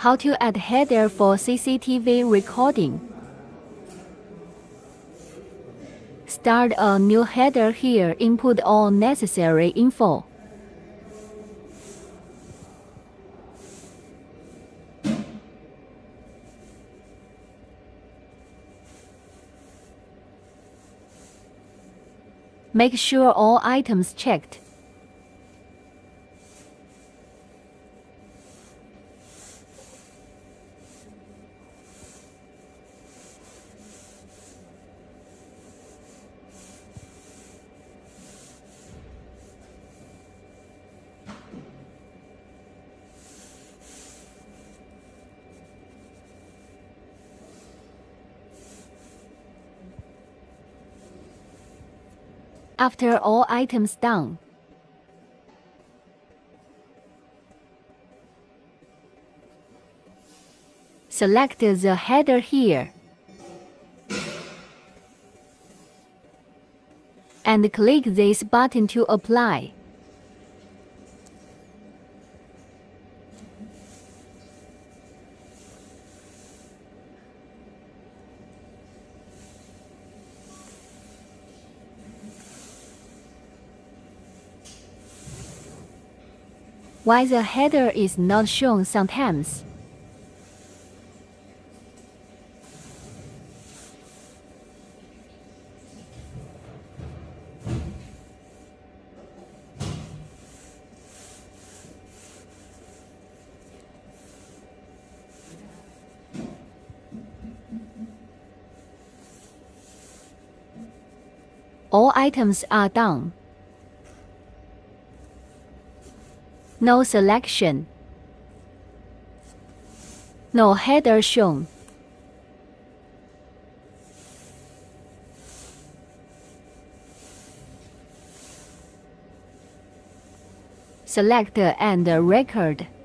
How to add header for CCTV recording. Start a new header here. Input all necessary info. Make sure all items checked. After all items done, select the header here and click this button to apply. Why the header is not shown sometimes? All items are done. No selection. No header shown. Select and record.